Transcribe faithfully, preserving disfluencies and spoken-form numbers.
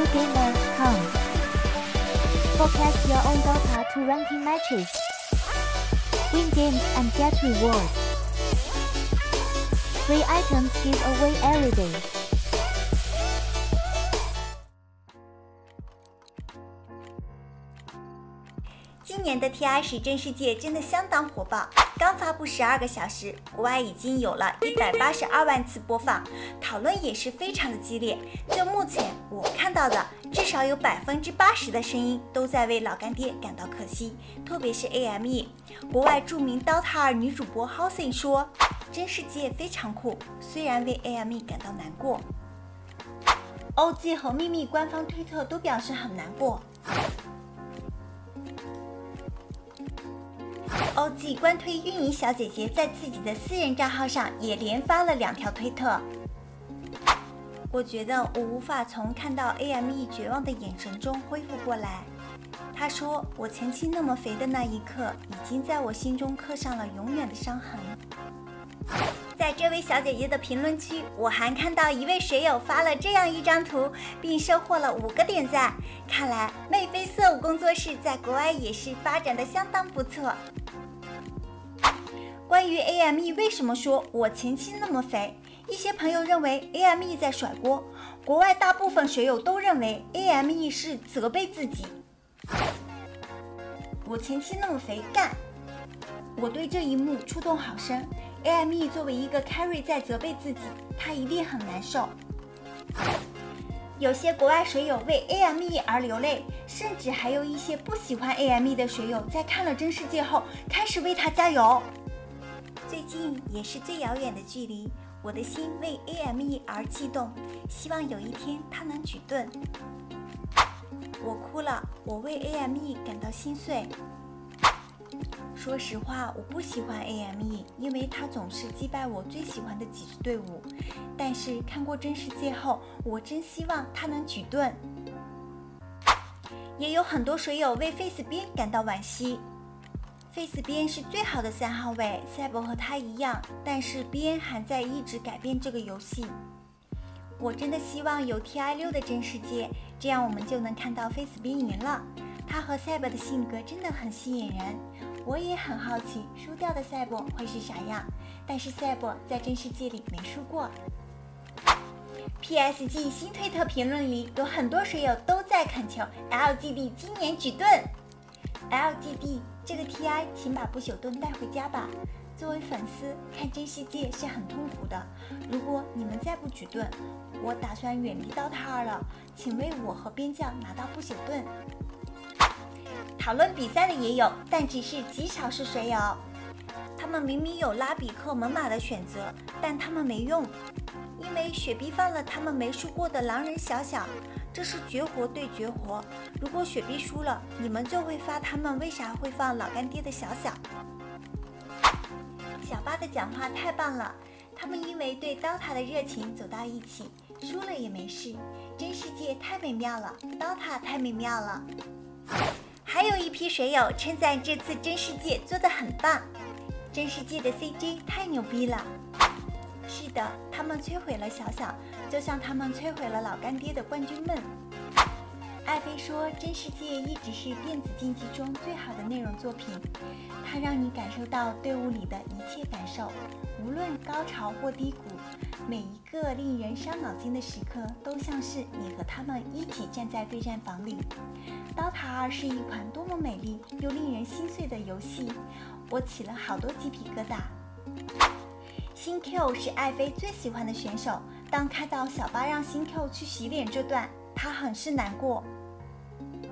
gamer dot com. Forecast your own Dota to ranking matches. Win games and get rewards. Free items give away every day. 今年的 T I 十真世界真的相当火爆，刚发布十二个小时，国外已经有了一百八十二万次播放，讨论也是非常的激烈。就目前我看到的，至少有百分之八十的声音都在为老干爹感到可惜，特别是 A M E。国外著名 Dota 二女主播 Housing 说，真世界非常酷，虽然为 A M E 感到难过。O G 和秘密官方推特都表示很难过。O G 官推运营小姐姐在自己的私人账号上也连发了两条推特。我觉得我无法从看到 A M E 绝望的眼神中恢复过来。她说，我前期那么肥的那一刻，已经在我心中刻上了永远的伤痕。在这位小姐姐的评论区，我还看到一位水友发了这样一张图，并收获了五个点赞。看来妹飞色舞工作室在国外也是发展的相当不错。关于 A M E 为什么说我前期那么肥，一些朋友认为 A M E 在甩锅，国外大部分水友都认为 A M E 是责备自己。我前期那么肥，干！我对这一幕触动好深。A M E 作为一个 carry 在责备自己，他一定很难受。有些国外水友为 A M E 而流泪，甚至还有一些不喜欢 A M E 的水友在看了真世界后开始为他加油。最近也是最遥远的距离，我的心为 A M E 而悸动，希望有一天他能举盾。我哭了，我为 A M E 感到心碎。说实话，我不喜欢 A M E， 因为他总是击败我最喜欢的几支队伍。但是看过真世界后，我真希望他能举盾。也有很多水友为 Face 边感到惋惜。Face 边是最好的三号位，赛博和他一样，但是边还在一直改变这个游戏。我真的希望有 T I 六的真世界，这样我们就能看到 Face 边赢了。他和赛博的性格真的很吸引人。我也很好奇输掉的赛博会是啥样，但是赛博在真世界里没输过。P S G 新推特评论里有很多水友都在恳求 L G D 今年举盾。L G D 这个 T I 请把不朽盾带回家吧。作为粉丝看真世界是很痛苦的，如果你们再不举盾，我打算远离 Dota 二了，请为我和边将拿到不朽盾。讨论比赛的也有，但只是极少数水友。他们明明有拉比克猛犸的选择，但他们没用，因为雪碧放了他们没输过的狼人小小，这是绝活对绝活。如果雪碧输了，你们就会发他们为啥会放老干爹的小小。小八的讲话太棒了，他们因为对 Dota 的热情走到一起，输了也没事。真世界太美妙了 ，Dota 太美妙了。还有一批水友称赞这次真世界做得很棒，真世界的 C J 太牛逼了。是的，他们摧毁了小小，就像他们摧毁了老干爹的冠军梦。艾菲说，真世界一直是电子竞技中最好的内容作品，它让你感受到队伍里的一切感受，无论高潮或低谷，每一个令人伤脑筋的时刻都像是你和他们一起站在对战房里。Dota 二是一款多么美丽又令人心碎的游戏，我起了好多鸡皮疙瘩。新 Q 是艾菲最喜欢的选手，当看到小八让新 Q 去洗脸这段，他很是难过。